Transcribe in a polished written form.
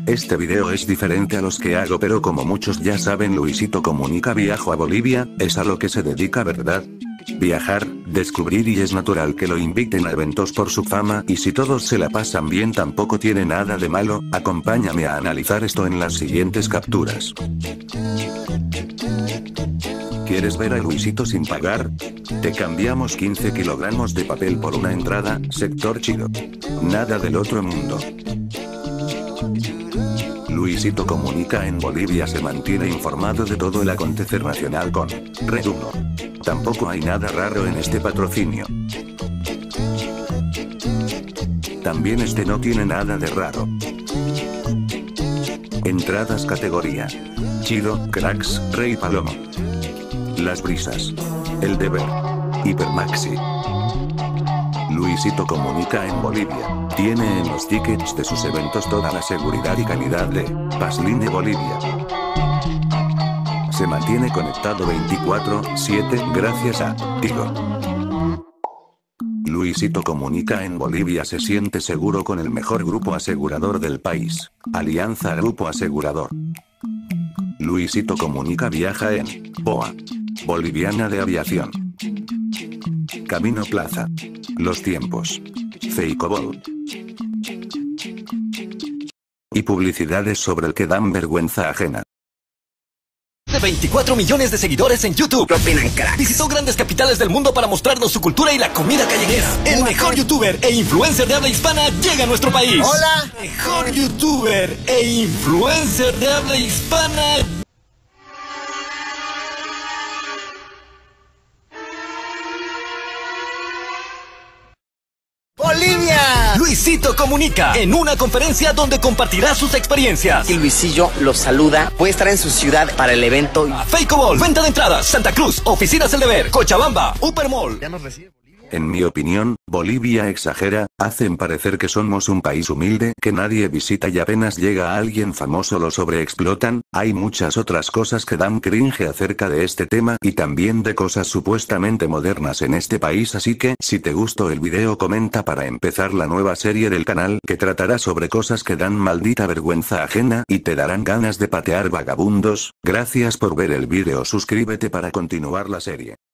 Este video es diferente a los que hago, pero como muchos ya saben, Luisito Comunica viajó a Bolivia, es a lo que se dedica, ¿verdad? Viajar, descubrir, y es natural que lo inviten a eventos por su fama, y si todos se la pasan bien tampoco tiene nada de malo. Acompáñame a analizar esto en las siguientes capturas. ¿Quieres ver a Luisito sin pagar? Te cambiamos 15 kilogramos de papel por una entrada, sector chido. Nada del otro mundo. Luisito Comunica en Bolivia se mantiene informado de todo el acontecer nacional con Red 1. Tampoco hay nada raro en este patrocinio. También este no tiene nada de raro. Entradas categoría Chido, Cracks, Rey Palomo. Las Brisas. El Deber. Hipermaxi. Luisito Comunica en Bolivia. Tiene en los tickets de sus eventos toda la seguridad y calidad de Pasline Bolivia. Se mantiene conectado 24/7 gracias a Tigo. Luisito Comunica en Bolivia se siente seguro con el mejor grupo asegurador del país, Alianza Grupo Asegurador. Luisito Comunica viaja en BOA, Boliviana de Aviación. Camino Plaza. Los Tiempos. Feicobol. Y publicidades sobre el que dan vergüenza ajena. De 24 millones de seguidores en YouTube. ¿Qué opinan, crack? Visitó grandes capitales del mundo para mostrarnos su cultura y la comida callejera. El mejor youtuber e influencer de habla hispana llega a nuestro país. Hola. Mejor youtuber e influencer de habla hispana. ¡Bolivia! Luisito Comunica en una conferencia donde compartirá sus experiencias. Y Luisillo los saluda. Puede estar en su ciudad para el evento. Feicobol, venta de entradas, Santa Cruz, Oficinas El Deber, Cochabamba, Upermall. Ya nos recibe. En mi opinión, Bolivia exagera, hacen parecer que somos un país humilde, que nadie visita y apenas llega alguien famoso lo sobreexplotan. Hay muchas otras cosas que dan cringe acerca de este tema, y también de cosas supuestamente modernas en este país, así que, si te gustó el video comenta para empezar la nueva serie del canal, que tratará sobre cosas que dan maldita vergüenza ajena, y te darán ganas de patear vagabundos. Gracias por ver el video, suscríbete para continuar la serie.